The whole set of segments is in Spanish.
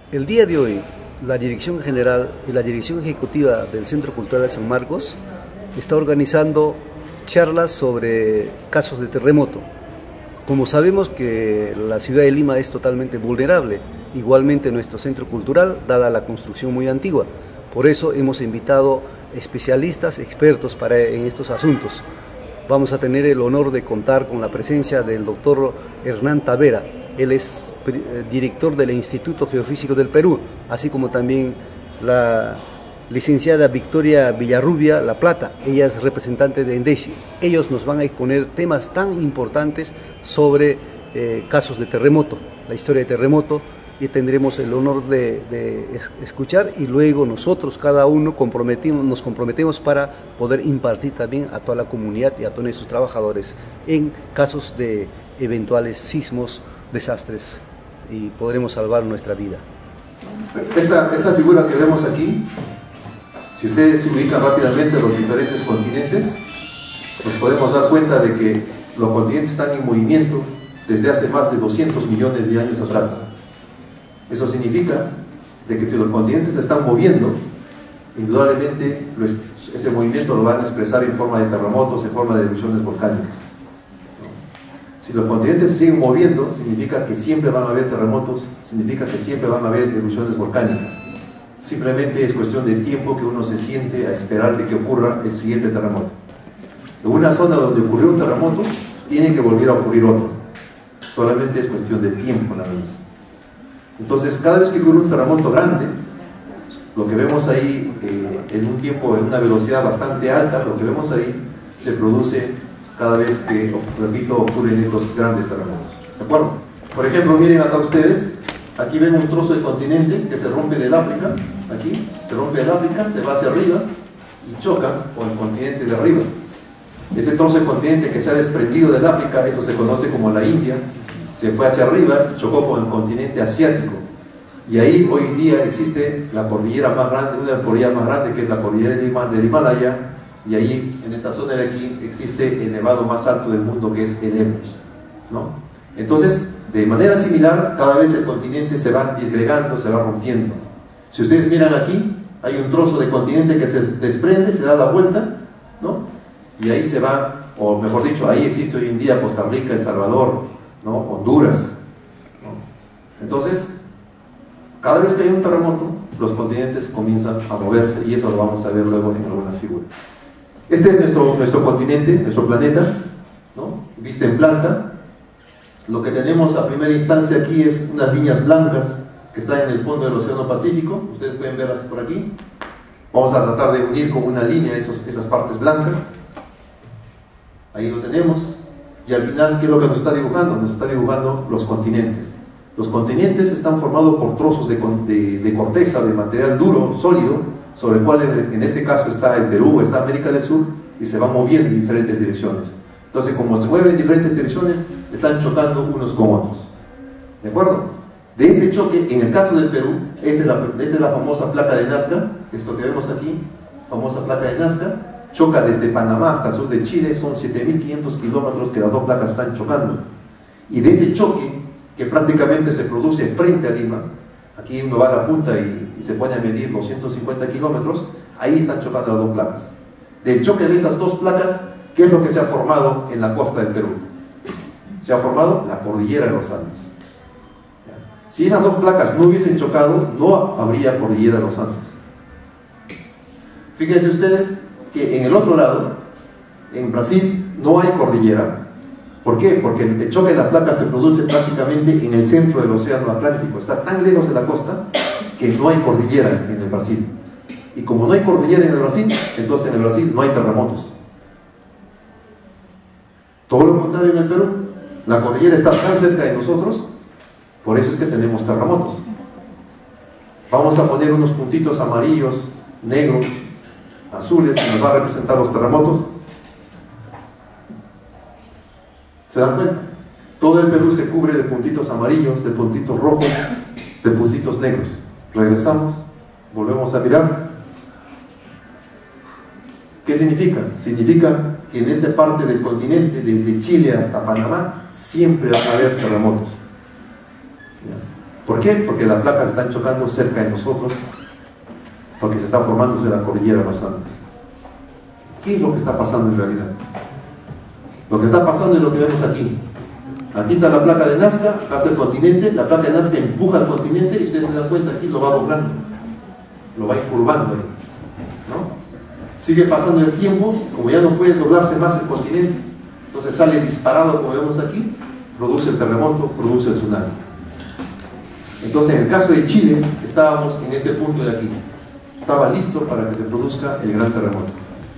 El día de hoy, la Dirección General y la Dirección Ejecutiva del Centro Cultural San Marcos está organizando charlas sobre casos de terremoto. Como sabemos que la ciudad de Lima es totalmente vulnerable, igualmente nuestro centro cultural, dada la construcción muy antigua. Por eso hemos invitado especialistas, expertos en estos asuntos. Vamos a tener el honor de contar con la presencia del doctor Hernán Tavera. Él es director del Instituto Geofísico del Perú, así como también la licenciada Victoria Villarrubia La Plata. Ella es representante de ENDESI. Ellos nos van a exponer temas tan importantes sobre casos de terremoto, la historia de terremoto, y tendremos el honor de escuchar, y luego nosotros cada uno nos comprometemos para poder impartir también a toda la comunidad y a todos nuestros trabajadores en casos de eventuales sismos, desastres, y podremos salvar nuestra vida. Esta figura que vemos aquí, si ustedes se ubican rápidamente a los diferentes continentes, nos podemos dar cuenta de que los continentes están en movimiento desde hace más de 200 millones de años atrás. Eso significa de que si los continentes se están moviendo, indudablemente ese movimiento lo van a expresar en forma de terremotos, en forma de erupciones volcánicas. Si los continentes se siguen moviendo, significa que siempre van a haber terremotos, significa que siempre van a haber erupciones volcánicas. Simplemente es cuestión de tiempo que uno se siente a esperar de que ocurra el siguiente terremoto. En una zona donde ocurrió un terremoto, tiene que volver a ocurrir otro. Solamente es cuestión de tiempo nada más. Entonces, cada vez que ocurre un terremoto grande, lo que vemos ahí en un tiempo, en una velocidad bastante alta, lo que vemos ahí se produce cada vez que, repito, ocurren estos grandes terremotos. ¿De acuerdo? Por ejemplo, miren acá ustedes, aquí ven un trozo de continente que se rompe del África, aquí, se rompe del África, se va hacia arriba y choca con el continente de arriba. Ese trozo de continente que se ha desprendido del África, eso se conoce como la India, se fue hacia arriba y chocó con el continente asiático. Y ahí hoy en día existe la cordillera más grande, una de las cordilleras más grandes, que es la cordillera del Himalaya, y ahí, en esta zona de aquí, existe el nevado más alto del mundo, que es el Everest, ¿no? Entonces, de manera similar, cada vez el continente se va disgregando, se va rompiendo. Si ustedes miran aquí, hay un trozo de continente que se desprende, se da la vuelta, ¿no? Y ahí se va, o mejor dicho, ahí existe hoy en día Costa Rica, El Salvador, ¿no? Honduras, ¿no? Entonces, cada vez que hay un terremoto, los continentes comienzan a moverse, y eso lo vamos a ver luego en algunas figuras. Este es nuestro continente, nuestro planeta, ¿no? Vista en planta. Lo que tenemos a primera instancia aquí es unas líneas blancas que están en el fondo del Océano Pacífico. Ustedes pueden verlas por aquí. Vamos a tratar de unir con una línea esas partes blancas. Ahí lo tenemos. Y al final, ¿qué es lo que nos está dibujando? Nos está dibujando los continentes. Los continentes están formados por trozos de corteza, de material duro, sólido, sobre el cual en este caso está el Perú, está América del Sur, y se va moviendo en diferentes direcciones. Entonces, como se mueven en diferentes direcciones, están chocando unos con otros. ¿De acuerdo? De este choque, en el caso del Perú, esta es la famosa placa de Nazca, esto que vemos aquí, famosa placa de Nazca, choca desde Panamá hasta el sur de Chile, son 7.500 kilómetros que las dos placas están chocando. Y de ese choque, que prácticamente se produce frente a Lima, aquí uno va a la punta y se pone a medir 250 kilómetros, ahí están chocando las dos placas. Del choque de esas dos placas, ¿qué es lo que se ha formado en la costa del Perú? Se ha formado la cordillera de los Andes. Si esas dos placas no hubiesen chocado, no habría cordillera de los Andes. Fíjense ustedes que en el otro lado, en Brasil, no hay cordillera. ¿Por qué? Porque el choque de la placa se produce prácticamente en el centro del Océano Atlántico. Está tan lejos de la costa que no hay cordillera en el Brasil. Y como no hay cordillera en el Brasil, entonces en el Brasil no hay terremotos. Todo lo contrario en el Perú. La cordillera está tan cerca de nosotros, por eso es que tenemos terremotos. Vamos a poner unos puntitos amarillos, negros, azules, que nos va a representar los terremotos. ¿Se dan cuenta? Todo el Perú se cubre de puntitos amarillos, de puntitos rojos, de puntitos negros. Regresamos, volvemos a mirar. ¿Qué significa? Significa que en esta parte del continente, desde Chile hasta Panamá, siempre van a haber terremotos. ¿Ya? ¿Por qué? Porque las placas están chocando cerca de nosotros, porque se está formándose la cordillera de los Andes. ¿Qué es lo que está pasando en realidad? Lo que está pasando es lo que vemos aquí. Aquí está la placa de Nazca, acá está el continente, la placa de Nazca empuja al continente y ustedes se dan cuenta, aquí lo va doblando, lo va incurvando ahí, ¿no? Sigue pasando el tiempo, como ya no puede doblarse más el continente, entonces sale disparado como vemos aquí, produce el terremoto, produce el tsunami. Entonces en el caso de Chile, estábamos en este punto de aquí, estaba listo para que se produzca el gran terremoto.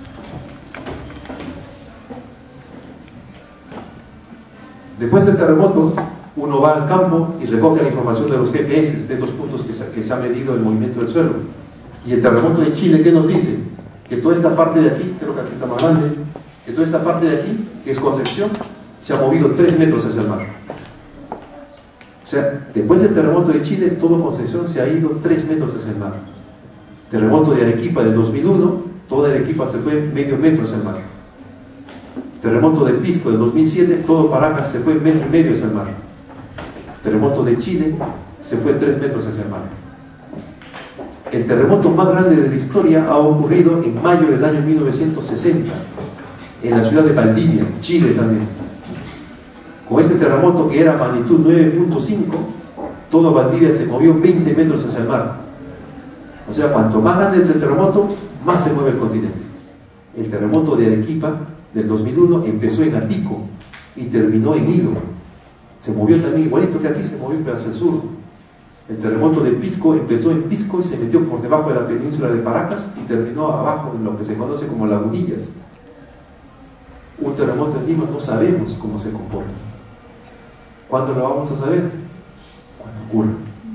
Después del terremoto, uno va al campo y recoge la información de los GPS, de estos puntos que se ha medido el movimiento del suelo. Y el terremoto de Chile, ¿qué nos dice? Que toda esta parte de aquí, creo que aquí está más grande, que toda esta parte de aquí, que es Concepción, se ha movido 3 metros hacia el mar. O sea, después del terremoto de Chile, todo Concepción se ha ido 3 metros hacia el mar. Terremoto de Arequipa del 2001, toda Arequipa se fue medio metro hacia el mar. Terremoto de Pisco del 2007, todo Paracas se fue 1,5 metros hacia el mar. Terremoto de Chile se fue 3 metros hacia el mar. El terremoto más grande de la historia ha ocurrido en mayo del año 1960, en la ciudad de Valdivia, Chile también. Con este terremoto, que era magnitud 9.5, todo Valdivia se movió 20 metros hacia el mar. O sea, cuanto más grande es el terremoto, más se mueve el continente. El terremoto de Arequipa del 2001 empezó en Atico y terminó en Hilo. Se movió también igualito que aquí, se movió hacia el sur. El terremoto de Pisco empezó en Pisco y se metió por debajo de la península de Paracas y terminó abajo en lo que se conoce como Lagunillas. Un terremoto en Lima no sabemos cómo se comporta. ¿Cuándo lo vamos a saber? Cuando ocurra.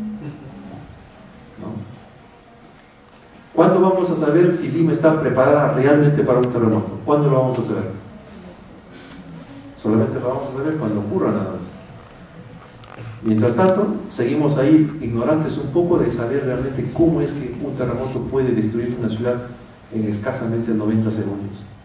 ¿No? ¿Cuándo vamos a saber si Lima está preparada realmente para un terremoto? ¿Cuándo lo vamos a saber? Solamente lo vamos a saber cuando ocurra nada más. Mientras tanto, seguimos ahí ignorantes un poco de saber realmente cómo es que un terremoto puede destruir una ciudad en escasamente 90 segundos.